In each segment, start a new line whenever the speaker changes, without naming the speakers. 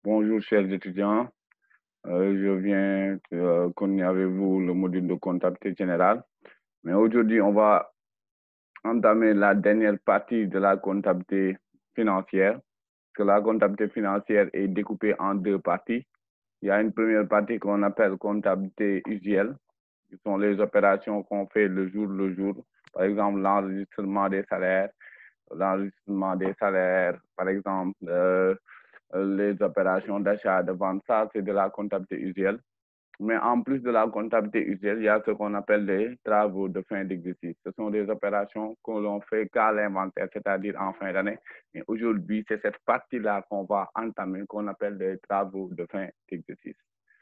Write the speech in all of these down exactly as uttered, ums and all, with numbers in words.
Bonjour, chers étudiants. Euh, je viens euh, continuer avec vous le module de comptabilité générale. Mais aujourd'hui, on va entamer la dernière partie de la comptabilité financière. Que la comptabilité financière est découpée en deux parties. Il y a une première partie qu'on appelle comptabilité usuelle, qui sont les opérations qu'on fait le jour le jour. Par exemple, l'enregistrement des salaires, l'enregistrement des salaires, par exemple, euh, les opérations d'achat, de vente, ça, c'est de la comptabilité usuelle. Mais en plus de la comptabilité usuelle, il y a ce qu'on appelle les travaux de fin d'exercice. Ce sont des opérations que l'on fait qu'à l'inventaire, c'est-à-dire en fin d'année. Mais aujourd'hui, c'est cette partie-là qu'on va entamer, qu'on appelle les travaux de fin d'exercice.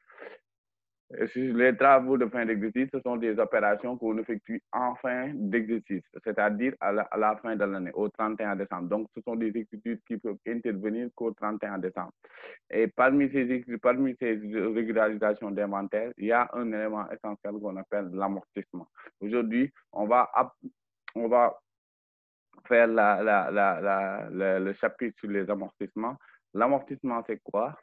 Les travaux de fin d'exercice, ce sont des opérations qu'on effectue en fin d'exercice, c'est-à-dire à la, à la fin de l'année, au trente et un décembre. Donc, ce sont des exercices qui peuvent intervenir qu'au trente et un décembre. Et parmi ces, parmi ces régularisations d'inventaire, il y a un élément essentiel qu'on appelle l'amortissement. Aujourd'hui, on va, on va faire la, la, la, la, la, le chapitre sur les amortissements. L'amortissement, c'est quoi?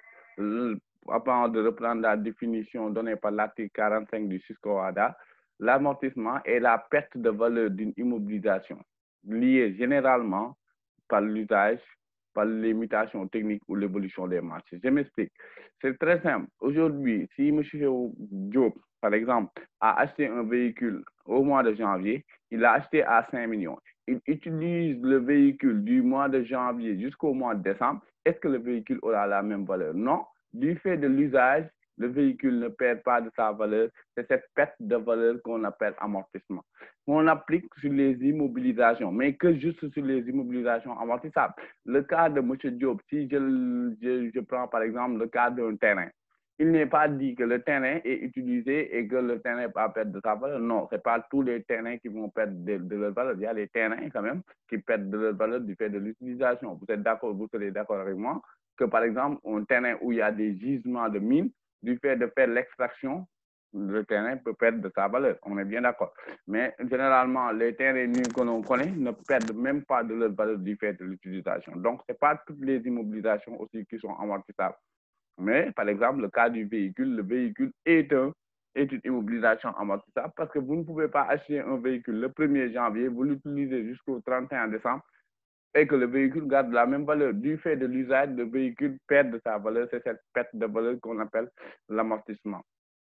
Avant de reprendre la définition donnée par l'article quarante-cinq du SUSCOADA, l'amortissement est la perte de valeur d'une immobilisation liée généralement par l'usage, par les mutations techniques ou l'évolution des marchés. Je m'explique. C'est très simple. Aujourd'hui, si M. Diop, par exemple, a acheté un véhicule au mois de janvier, il l'a acheté à cinq millions. Il utilise le véhicule du mois de janvier jusqu'au mois de décembre. Est-ce que le véhicule aura la même valeur? Non. Du fait de l'usage, le véhicule ne perd pas de sa valeur. C'est cette perte de valeur qu'on appelle amortissement. On applique sur les immobilisations, mais que juste sur les immobilisations amortissables. Le cas de M. Diop, si je, je, je prends par exemple le cas d'un terrain, il n'est pas dit que le terrain est utilisé et que le terrain va perdre de sa valeur. Non, ce n'est pas tous les terrains qui vont perdre de, de leur valeur. Il y a des terrains quand même qui perdent de leur valeur du fait de l'utilisation. Vous êtes d'accord, vous serez d'accord avec moi que par exemple, un terrain où il y a des gisements de mines, du fait de faire l'extraction, le terrain peut perdre de sa valeur. On est bien d'accord. Mais généralement, les terrains nus que l'on connaît ne perdent même pas de leur valeur du fait de l'utilisation. Donc, ce n'est pas toutes les immobilisations aussi qui sont amortissables. Mais, par exemple, le cas du véhicule, le véhicule est, un, est une immobilisation amortissable parce que vous ne pouvez pas acheter un véhicule le premier janvier, vous l'utilisez jusqu'au trente et un décembre et que le véhicule garde la même valeur. Du fait de l'usage, le véhicule perd de sa valeur. C'est cette perte de valeur qu'on appelle l'amortissement.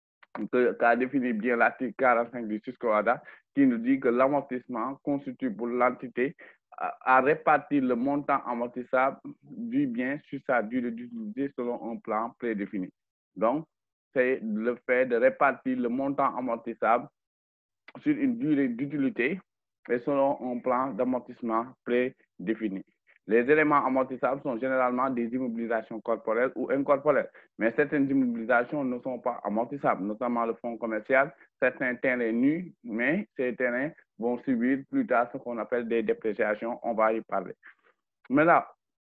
Qu'a défini bien l'article quarante-cinq du SUSCOADA qui nous dit que l'amortissement constitue pour l'entité à répartir le montant amortissable du bien sur sa durée d'utilité selon un plan prédéfini. Donc, c'est le fait de répartir le montant amortissable sur une durée d'utilité et selon un plan d'amortissement prédéfini. Les éléments amortissables sont généralement des immobilisations corporelles ou incorporelles, mais certaines immobilisations ne sont pas amortissables, notamment le fonds commercial, certains terrains nus, mais ces terrains vont subir plus tard ce qu'on appelle des dépréciations, on va y parler. Mais là,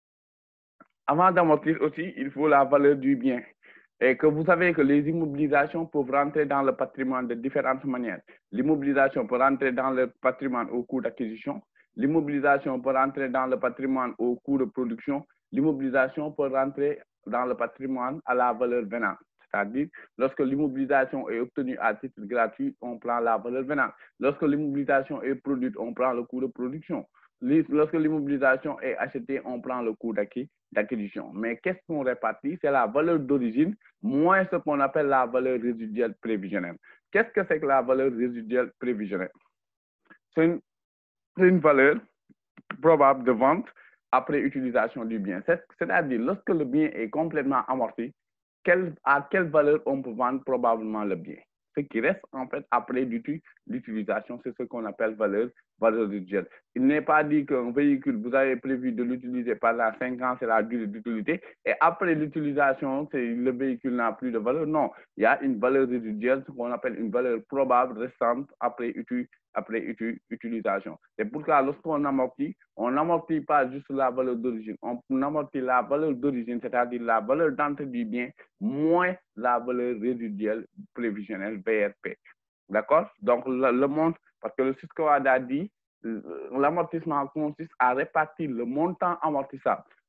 avant d'amortir aussi, il faut la valeur du bien. Et que vous savez que les immobilisations peuvent rentrer dans le patrimoine de différentes manières. L'immobilisation peut rentrer dans le patrimoine au coût d'acquisition. L'immobilisation peut rentrer dans le patrimoine au coût de production. L'immobilisation peut rentrer dans le patrimoine à la valeur venante. C'est-à-dire, lorsque l'immobilisation est obtenue à titre gratuit, on prend la valeur venante. Lorsque l'immobilisation est produite, on prend le coût de production. Lorsque l'immobilisation est achetée, on prend le coût d'acquisition. Mais qu'est-ce qu'on répartit? C'est la valeur d'origine moins ce qu'on appelle la valeur résiduelle prévisionnelle. Qu'est-ce que c'est que la valeur résiduelle prévisionnelle? C'est une, une valeur probable de vente après utilisation du bien. C'est-à-dire, lorsque le bien est complètement amorti, quelle, à quelle valeur on peut vendre probablement le bien? Ce qui reste en fait après l'utilisation, c'est ce qu'on appelle valeur, valeur résiduelle. Il n'est pas dit qu'un véhicule, vous avez prévu de l'utiliser pendant cinq ans, c'est la durée d'utilité, et après l'utilisation, le véhicule n'a plus de valeur. Non, il y a une valeur résiduelle, ce qu'on appelle une valeur probable restante après utilisation. après utilisation. C'est pourquoi lorsqu'on amortit, on n'amortit pas juste la valeur d'origine, on amortit la valeur d'origine, c'est-à-dire la valeur d'entrée du bien, moins la valeur résiduelle prévisionnelle, V R P. D'accord? Donc, le, le monde, parce que le SUSCOAD a dit, l'amortissement consiste à répartir le montant amortissable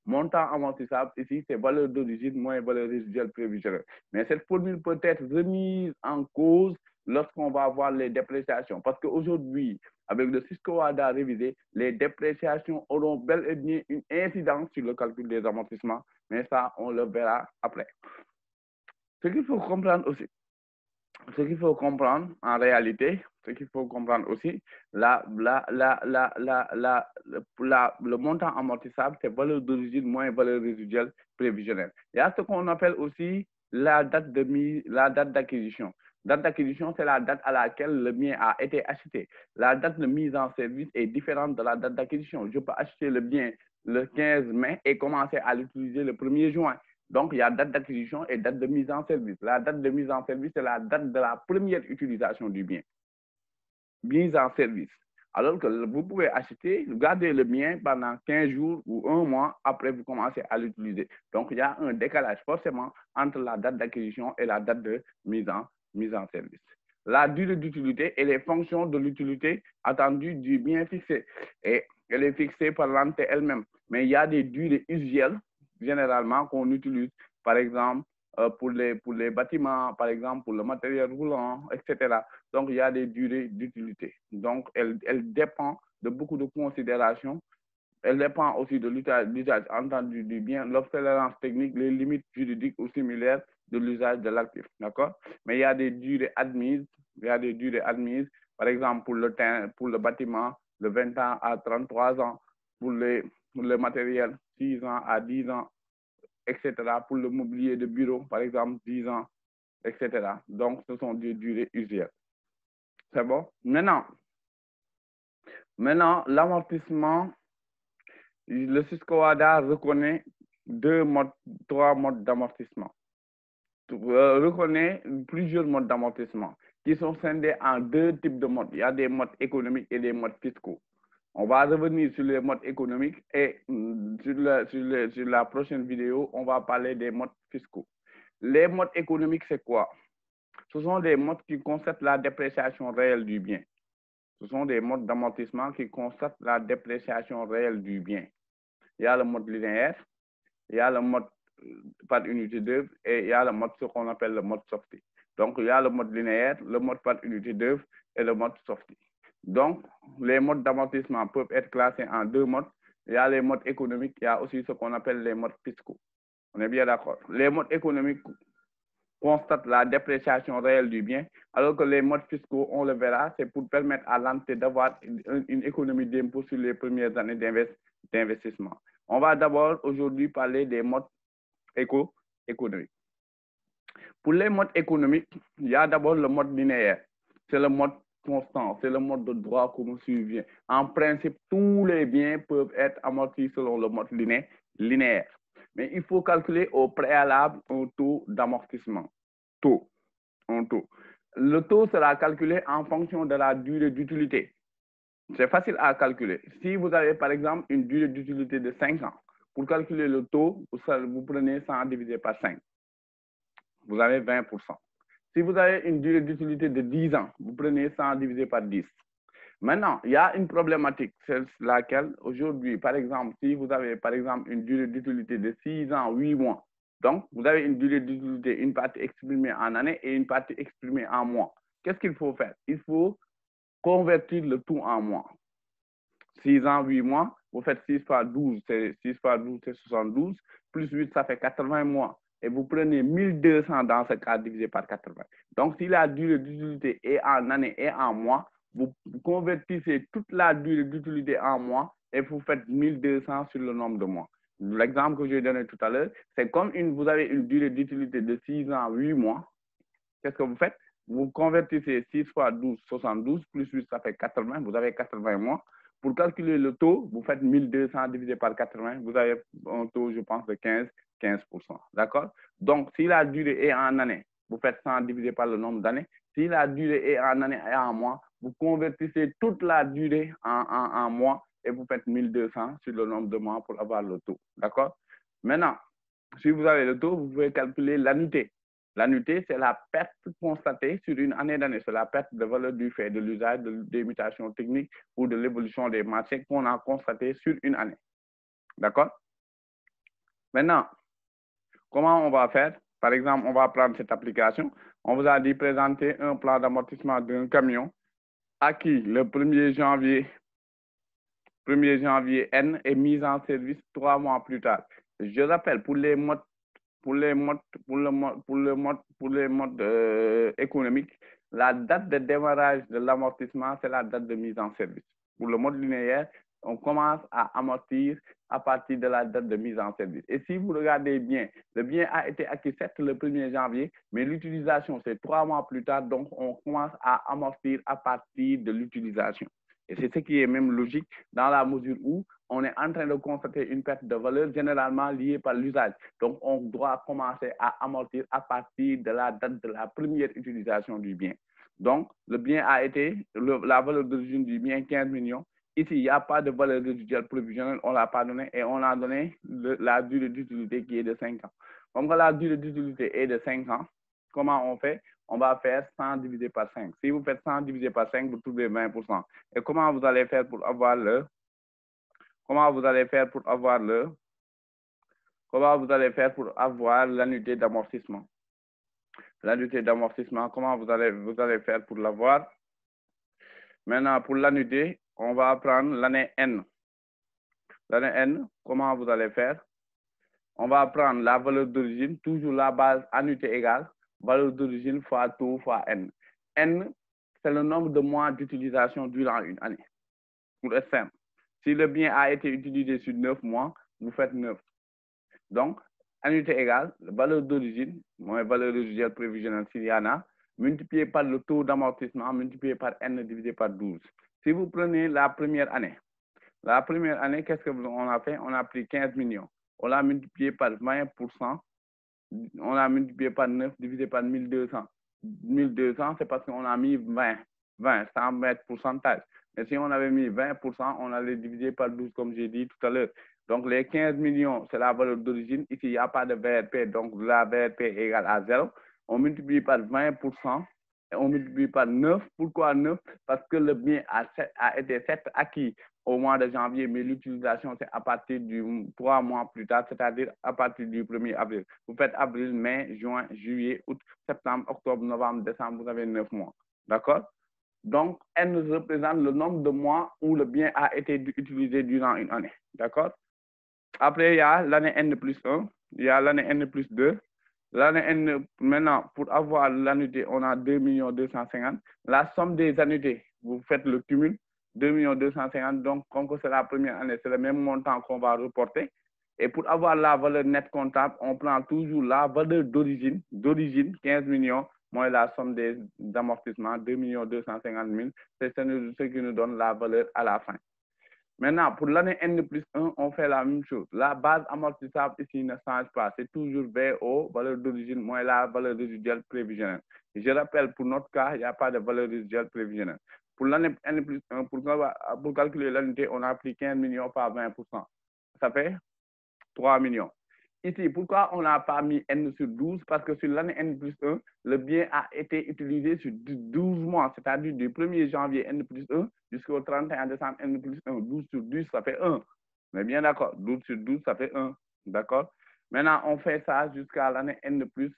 Montant amortissable, ici, c'est valeur d'origine moins valeur résiduelle prévisionnelle. Mais cette formule peut être remise en cause lorsqu'on va voir les dépréciations. Parce qu'aujourd'hui, avec le Cisco-Wada révisé, les dépréciations auront bel et bien une incidence sur le calcul des amortissements. Mais ça, on le verra après. Ce qu'il faut comprendre aussi, ce qu'il faut comprendre en réalité, ce qu'il faut comprendre aussi, la, la, la, la, la, la, la, le montant amortissable, c'est valeur d'origine moins valeur résiduelle prévisionnelle. Il y a ce qu'on appelle aussi la date de mise, la date d'acquisition. Date d'acquisition, c'est la date à laquelle le bien a été acheté. La date de mise en service est différente de la date d'acquisition. Je peux acheter le bien le quinze mai et commencer à l'utiliser le premier juin. Donc, il y a date d'acquisition et date de mise en service. La date de mise en service, c'est la date de la première utilisation du bien. Mise en service. Alors que vous pouvez acheter, garder le bien pendant quinze jours ou un mois, après vous commencez à l'utiliser. Donc, il y a un décalage forcément entre la date d'acquisition et la date de mise en, mise en service. La durée d'utilité et les fonctions de l'utilité attendue du bien fixé. Et elle est fixée par l'entité elle-même. Mais il y a des durées usuelles généralement qu'on utilise, par exemple, euh, pour, les, pour les bâtiments, par exemple, pour le matériel roulant, et cetera. Donc, il y a des durées d'utilité. Donc, elle, elle dépend de beaucoup de considérations. Elle dépend aussi de l'usage entendu du bien, l'obsolescence technique, les limites juridiques ou similaires de l'usage de l'actif. D'accord? Mais il y a des durées admises. Il y a des durées admises. Par exemple, pour le, pour le bâtiment, de vingt ans à trente-trois ans. Pour, les, pour le matériel, six ans à dix ans, et cetera. Pour le mobilier de bureau, par exemple, dix ans, et cetera. Donc, ce sont des durées usuelles. C'est bon? Maintenant, maintenant l'amortissement, le Cisco-Wada reconnaît deux modes, trois modes d'amortissement. Euh, reconnaît plusieurs modes d'amortissement qui sont scindés en deux types de modes. Il y a des modes économiques et des modes fiscaux. On va revenir sur les modes économiques et sur, le, sur, le, sur la prochaine vidéo, on va parler des modes fiscaux. Les modes économiques, c'est quoi? Ce sont des modes qui constatent la dépréciation réelle du bien. Ce sont des modes d'amortissement qui constatent la dépréciation réelle du bien. Il y a le mode linéaire, il y a le mode par unité d'œuvre et il y a le mode ce qu'on appelle le mode sortie. Donc, il y a le mode linéaire, le mode par unité d'œuvre et le mode sortie. Donc, les modes d'amortissement peuvent être classés en deux modes. Il y a les modes économiques, il y a aussi ce qu'on appelle les modes fiscaux. On est bien d'accord. Les modes économiques constatent la dépréciation réelle du bien, alors que les modes fiscaux, on le verra, c'est pour permettre à l'entité d'avoir une, une économie d'impôt sur les premières années d'investissement. On va d'abord aujourd'hui parler des modes éco économiques. Pour les modes économiques, il y a d'abord le mode linéaire. C'est le mode constant, c'est le mode de droit comme suit. En principe, tous les biens peuvent être amortis selon le mode liné linéaire. Mais il faut calculer au préalable un taux d'amortissement. Taux, un taux. Le taux sera calculé en fonction de la durée d'utilité. C'est facile à calculer. Si vous avez par exemple une durée d'utilité de cinq ans, pour calculer le taux, vous prenez cent divisé par cinq. Vous avez vingt pour cent. Si vous avez une durée d'utilité de dix ans, vous prenez cent divisé par dix. Maintenant, il y a une problématique, c'est laquelle aujourd'hui, par exemple, si vous avez par exemple une durée d'utilité de six ans, huit mois, donc vous avez une durée d'utilité, une partie exprimée en année et une partie exprimée en mois. Qu'est-ce qu'il faut faire? Il faut convertir le tout en mois. six ans, huit mois, vous faites six fois douze, c'est six fois douze, c'est soixante-douze, plus huit, ça fait quatre-vingts mois. Et vous prenez mille deux cents dans ce cas divisé par quatre-vingts. Donc, si la durée d'utilité est en année et en mois, vous convertissez toute la durée d'utilité en mois et vous faites mille deux cents sur le nombre de mois. L'exemple que j'ai donné tout à l'heure, c'est comme une, vous avez une durée d'utilité de six ans, huit mois. Qu'est-ce que vous faites? Vous convertissez six fois douze, soixante-douze, plus huit, ça fait quatre-vingts. Vous avez quatre-vingts mois. Pour calculer le taux, vous faites mille deux cents divisé par quatre-vingts. Vous avez un taux, je pense, de quinze, quinze pour cent. D'accord? Donc, si la durée est en année, vous faites cent divisé par le nombre d'années. Si la durée est en année et en mois, vous convertissez toute la durée en, en, en mois et vous faites mille deux cents sur le nombre de mois pour avoir le taux. D'accord? Maintenant, si vous avez le taux, vous pouvez calculer l'annuité. L'annuité, c'est la perte constatée sur une année d'année. C'est la perte de valeur du fait de l'usage des mutations techniques ou de l'évolution des marchés qu'on a constaté sur une année. D'accord? Maintenant, comment on va faire? Par exemple, on va prendre cette application. On vous a dit présenter un plan d'amortissement d'un camion acquis le premier janvier, premier janvier N est mis en service trois mois plus tard. Je rappelle, pour les modes, pour les modes, pour le mode, pour le mode, pour les modes euh, économiques, la date de démarrage de l'amortissement, c'est la date de mise en service. Pour le mode linéaire, on commence à amortir à partir de la date de mise en service. Et si vous regardez bien, le bien a été acquis certes le premier janvier, mais l'utilisation, c'est trois mois plus tard, donc on commence à amortir à partir de l'utilisation. Et c'est ce qui est même logique dans la mesure où on est en train de constater une perte de valeur généralement liée par l'usage. Donc, on doit commencer à amortir à partir de la date de la première utilisation du bien. Donc, le bien a été, le, la valeur d'origine du bien, quinze millions. Ici, il n'y a pas de valeur résiduelle prévisionnelle, on ne l'a pas donné et on a donné le, la durée d'utilité qui est de cinq ans. Comme la durée d'utilité est de cinq ans, comment on fait? On va faire cent divisé par cinq. Si vous faites cent divisé par cinq, vous trouvez vingt pour cent. Et comment vous allez faire pour avoir le Comment vous allez faire pour avoir le Comment vous allez faire pour avoir l'annuité d'amortissement? L'annuité d'amortissement, comment vous allez, vous allez faire pour l'avoir? Maintenant, pour l'annuité, on va prendre l'année N. L'année N, comment vous allez faire? On va prendre la valeur d'origine, toujours la base annuité égale, valeur d'origine fois taux fois N. N, c'est le nombre de mois d'utilisation durant une année. Pour être simple, si le bien a été utilisé sur neuf mois, vous faites neuf. Donc, annuité égale, valeur d'origine, moins valeur résiduelle prévisionnelle s'il y en a, multiplié par le taux d'amortissement, multiplié par N divisé par douze. Si vous prenez la première année, la première année, qu'est-ce qu'on a fait? On a pris quinze millions. On l'a multiplié par vingt pour cent. On l'a multiplié par neuf divisé par mille deux cents. mille deux cents, c'est parce qu'on a mis vingt. vingt, sans mettre pourcentage. Mais si on avait mis vingt pour cent, on allait diviser par douze, comme j'ai dit tout à l'heure. Donc, les quinze millions, c'est la valeur d'origine. Ici, il n'y a pas de V R P, donc la V R P est égale à zéro. On multiplie par vingt pour cent et on multiplie par neuf. Pourquoi neuf? Parce que le bien a, a été certes acquis au mois de janvier, mais l'utilisation, c'est à partir du trois mois plus tard, c'est-à-dire à partir du premier avril. Vous faites avril, mai, juin, juillet, août, septembre, octobre, novembre, décembre, vous avez neuf mois. D'accord? Donc, N représente le nombre de mois où le bien a été utilisé durant une année. D'accord? Après, il y a l'année N plus un, il y a l'année N plus deux. L'année N, maintenant, pour avoir l'annuité, on a deux millions deux cent cinquante. La somme des annuités, vous faites le cumul, deux millions deux cent cinquante. Donc, comme c'est la première année, c'est le même montant qu'on va reporter. Et pour avoir la valeur nette comptable, on prend toujours la valeur d'origine, d'origine, quinze millions, moins la somme des amortissements, deux millions deux cent cinquante mille. C'est ce qui nous donne la valeur à la fin. Maintenant, pour l'année N plus un, on fait la même chose. La base amortissable ici ne change pas. C'est toujours V O, valeur d'origine, moins la valeur résiduelle prévisionnelle. Je rappelle, pour notre cas, il n'y a pas de valeur résiduelle prévisionnelle. Pour l'année N plus un, pour, pour calculer l'unité, on a pris quinze millions par vingt pour cent. Ça fait trois millions. Ici, pourquoi on n'a pas mis N sur douze? Parce que sur l'année N plus un, le bien a été utilisé sur douze mois, c'est-à-dire du premier janvier N plus un jusqu'au trente et un décembre N plus un. douze sur douze, ça fait un. Mais bien d'accord, douze sur douze, ça fait un. D'accord? Maintenant, on fait ça jusqu'à l'année N plus,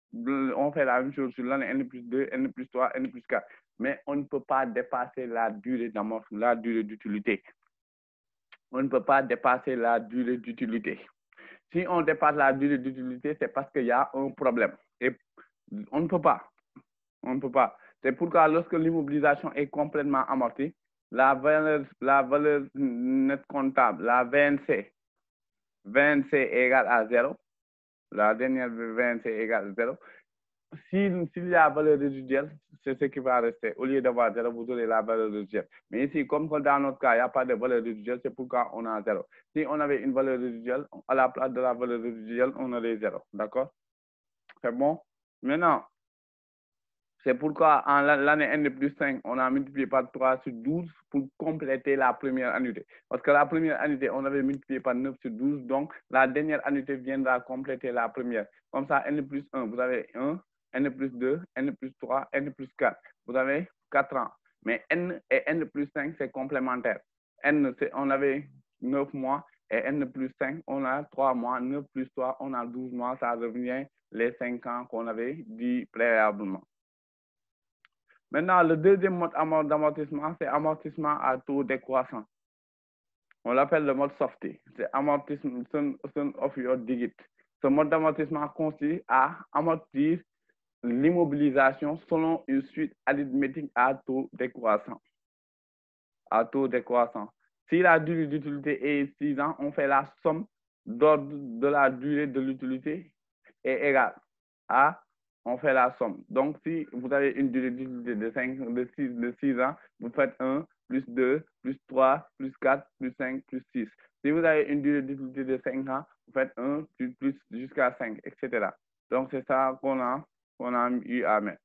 on fait la même chose sur l'année N plus deux, N plus trois, N plus quatre. Mais on ne peut pas dépasser la durée d'amortissement, la durée d'utilité. On ne peut pas dépasser la durée d'utilité. Si on dépasse la durée d'utilité, c'est parce qu'il y a un problème. Et on ne peut pas. On ne peut pas. C'est pourquoi lorsque l'immobilisation est complètement amortie, la valeur, la valeur nette comptable, la V N C, V N C est égale à zéro. La dernière V N C est égale à zéro. S'il si y a valeur résiduelle, c'est ce qui va rester. Au lieu d'avoir zéro, vous aurez la valeur résiduelle. Mais ici, comme dans notre cas, il n'y a pas de valeur résiduelle, c'est pourquoi on a zéro. Si on avait une valeur résiduelle, à la place de la valeur résiduelle, on aurait zéro. D'accord? C'est bon? Maintenant, c'est pourquoi en l'année N plus cinq, on a multiplié par trois sur douze pour compléter la première annuité. Parce que la première annuité, on avait multiplié par neuf sur douze, donc la dernière annuité viendra compléter la première. Comme ça, N plus un, vous avez un. N plus deux, N plus trois, N plus quatre. Vous avez quatre ans. Mais N et N plus cinq, c'est complémentaire. N, on avait neuf mois et N plus cinq, on a trois mois, neuf plus trois, on a douze mois, ça revient les cinq ans qu'on avait dit préalablement. Maintenant, le deuxième mode d'amortissement, c'est amortissement à taux décroissant. On l'appelle le mode softy, c'est amortissement of your digit. Ce mode d'amortissement consiste à amortir l'immobilisation selon une suite arithmétique à taux décroissant. À taux décroissant. Si la durée d'utilité est six ans, on fait la somme d'ordre de la durée de l'utilité est égale à, on fait la somme. Donc, si vous avez une durée d'utilité de cinq, de six, de six ans, vous faites un, plus deux, plus trois, plus quatre, plus cinq, plus six. Si vous avez une durée d'utilité de cinq ans, vous faites un, plus, plus jusqu'à cinq, et cetera. Donc, c'est ça qu'on a, qu'on a eu à mettre.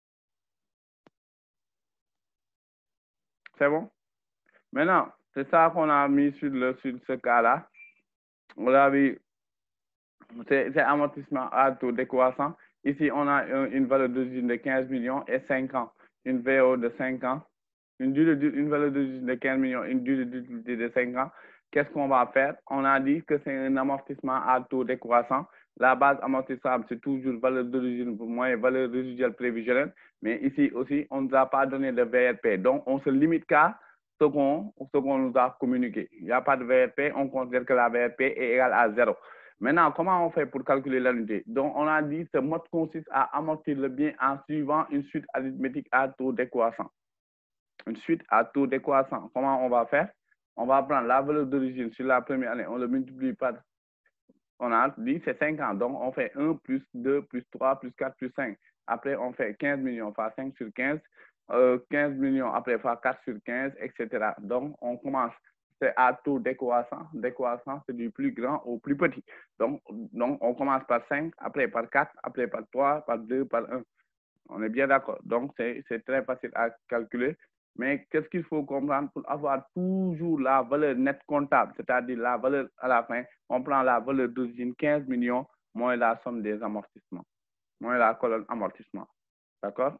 C'est bon? Maintenant, c'est ça qu'on a mis sur, le, sur ce cas-là. On a vu, c'est amortissement à taux décroissant. Ici, on a une valeur d'origine de quinze millions et cinq ans. Une V O de cinq ans. Une, durée, une valeur d'origine de quinze millions, une durée d'utilité de cinq ans. Qu'est-ce qu'on va faire? On a dit que c'est un amortissement à taux décroissant. La base amortissable, c'est toujours valeur d'origine moins valeur résiduelle prévisionnelle. Mais ici aussi, on ne nous a pas donné de V R P. Donc, on se limite qu'à ce qu'on qu'on nous a communiqué. Il n'y a pas de V R P, on considère que la V R P est égale à zéro. Maintenant, comment on fait pour calculer l'unité? Donc, on a dit que ce mode consiste à amortir le bien en suivant une suite arithmétique à taux décroissant. Une suite à taux décroissant. Comment on va faire? On va prendre la valeur d'origine sur la première année, on le multiplie par, on a dit c'est cinq ans. Donc, on fait un plus deux plus trois plus quatre plus cinq. Après, on fait quinze millions fois cinq sur quinze. Euh, quinze millions après fois quatre sur quinze, et cetera. Donc, on commence, c'est à taux décroissant. Décroissant, c'est du plus grand au plus petit. Donc, donc, on commence par cinq, après par quatre, après par trois, par deux, par un. On est bien d'accord. Donc, c'est très facile à calculer. Mais qu'est-ce qu'il faut comprendre pour avoir toujours la valeur nette comptable, c'est-à-dire la valeur à la fin, on prend la valeur d'origine quinze millions moins la somme des amortissements, moins la colonne amortissement. D'accord?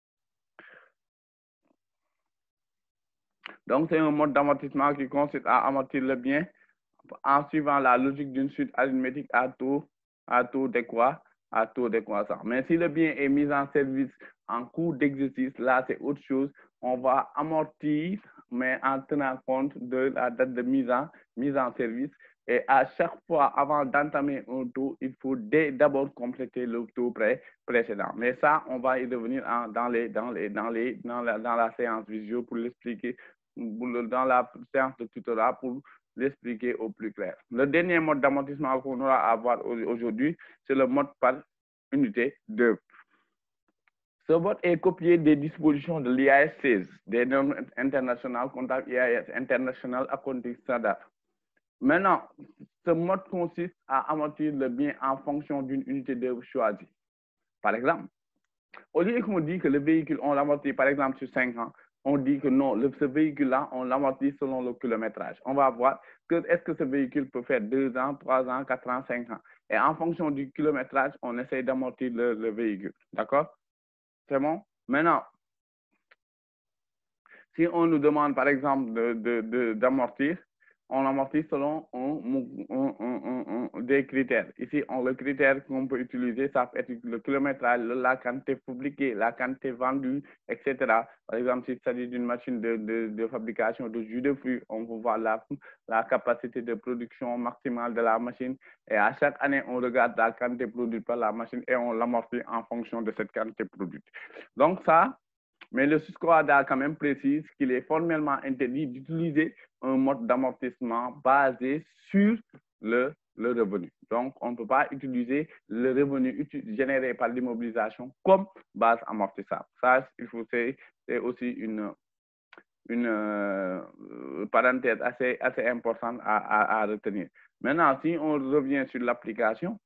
Donc, c'est un mode d'amortissement qui consiste à amortir le bien en suivant la logique d'une suite arithmétique à taux, à taux décroissant, à taux décroissant. Mais si le bien est mis en service en cours d'exercice, là, c'est autre chose. On va amortir, mais en tenant compte de la date de mise en, mise en service. Et à chaque fois, avant d'entamer un taux, il faut d'abord compléter le taux pré précédent. Mais ça, on va y revenir en, dans, les, dans, les, dans, les, dans, la, dans la séance visio pour l'expliquer, dans la séance de tutorat pour l'expliquer au plus clair. Le dernier mode d'amortissement qu'on aura à voir aujourd'hui, c'est le mode par unité d'œuvre. Ce mode est copié des dispositions de l'I A S seize, des normes internationales comptables I A S, International Accounting Standard. Maintenant, ce mode consiste à amortir le bien en fonction d'une unité d'œuvre choisie. Par exemple, au lieu qu'on dit que le véhicule, on l'amortit par exemple sur cinq ans, on dit que non, le, ce véhicule-là, on l'amortit selon le kilométrage. On va voir que est-ce que ce véhicule peut faire deux ans, trois ans, quatre ans, cinq ans. Et en fonction du kilométrage, on essaie d'amortir le, le véhicule. D'accord? C'est bon? Maintenant, si on nous demande par exemple d'amortir, de, de, on amortit selon un, un, un, un, des critères. Ici, on, le critère qu'on peut utiliser, ça peut être le kilométrage, la quantité publiée, la quantité vendue, et cetera. Par exemple, s'il s'agit d'une machine de, de, de fabrication de jus de fruits, on peut voir la, la capacité de production maximale de la machine. Et à chaque année, on regarde la quantité produite par la machine et on l'amortit en fonction de cette quantité produite. Donc ça, mais le SUSCOADA quand même précise qu'il est formellement interdit d'utiliser un mode d'amortissement basé sur le, le revenu. Donc, on ne peut pas utiliser le revenu généré par l'immobilisation comme base amortissable. Ça, il faut c'est aussi une, une euh, parenthèse assez, assez importante à, à, à retenir. Maintenant, si on revient sur l'application,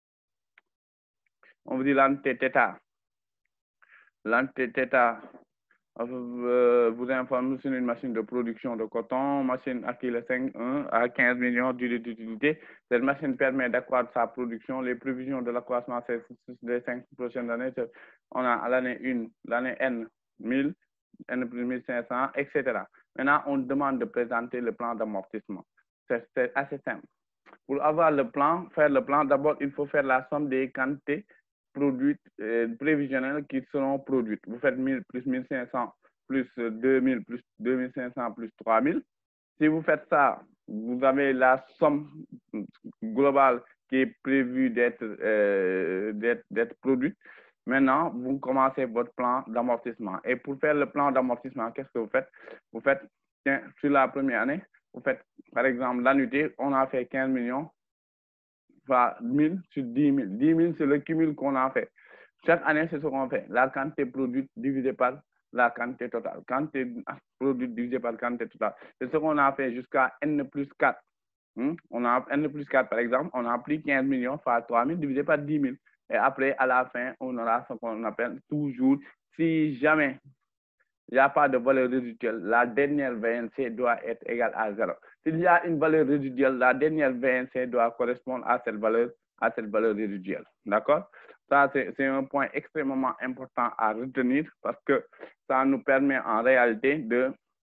on vous dit l'antétheta. L'antétheta euh, vous informe sur une machine de production de coton, machine acquis le cinq un à quinze millions d'utilité. Cette machine permet d'accroître sa production. Les prévisions de l'accroissement des cinq prochaines années, on a à l'année un, l'année N mille, N plus mille cinq cents, et cetera. Maintenant, on demande de présenter le plan d'amortissement. C'est assez simple. Pour avoir le plan, faire le plan, d'abord, il faut faire la somme des quantités produites, euh, prévisionnelles qui seront produites. Vous faites mille plus mille cinq cents plus deux mille plus deux mille cinq cents plus trois mille. Si vous faites ça, vous avez la somme globale qui est prévue d'être euh, d'être produite. Maintenant, vous commencez votre plan d'amortissement. Et pour faire le plan d'amortissement, qu'est-ce que vous faites? Vous faites, tiens, sur la première année, vous faites, par exemple, l'annuité, on a fait quinze millions, enfin, mille sur dix mille. dix mille, c'est le cumul qu'on a fait. Chaque année, c'est ce qu'on fait. La quantité produite divisée par la quantité totale. Quantité produite divisée par la quantité totale. C'est ce qu'on a fait jusqu'à N plus quatre. Hmm? On a N plus quatre, par exemple, on a pris quinze millions fois trois mille divisé par dix mille. Et après, à la fin, on aura ce qu'on appelle toujours, si jamais il n'y a pas de valeur résiduelle, la dernière V N C doit être égale à zéro. S'il y a une valeur résiduelle, la dernière V N C doit correspondre à cette valeur, à cette valeur résiduelle. D'accord? Ça, c'est un point extrêmement important à retenir parce que ça nous permet en réalité de,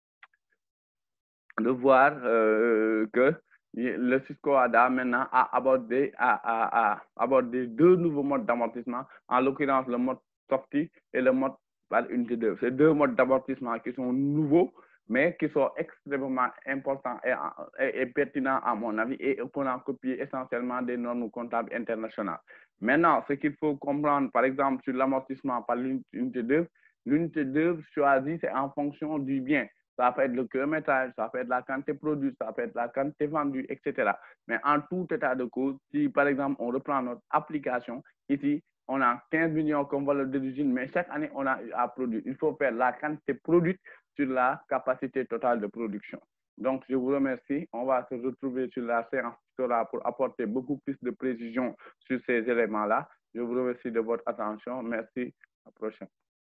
de voir euh, que le Cisco-A D A maintenant a abordé, a, a, a abordé deux nouveaux modes d'amortissement, en l'occurrence le mode sortie et le mode par unité d'œuvre. C'est deux modes d'amortissement qui sont nouveaux, mais qui sont extrêmement importants et, et, et pertinents à mon avis et qu'on a copié essentiellement des normes comptables internationales. Maintenant, ce qu'il faut comprendre, par exemple, sur l'amortissement par l'unité d'œuvre, l'unité d'œuvre choisie, c'est en fonction du bien. Ça peut être le kilométrage, ça peut être la quantité produite, ça peut être la quantité vendue, et cetera. Mais en tout état de cause, si par exemple on reprend notre application, ici, on a quinze millions comme valeur d'origine, mais chaque année, on a à produire. Il faut faire la quantité produite sur la capacité totale de production. Donc, je vous remercie. On va se retrouver sur la séance pour apporter beaucoup plus de précision sur ces éléments-là. Je vous remercie de votre attention. Merci. À la prochaine.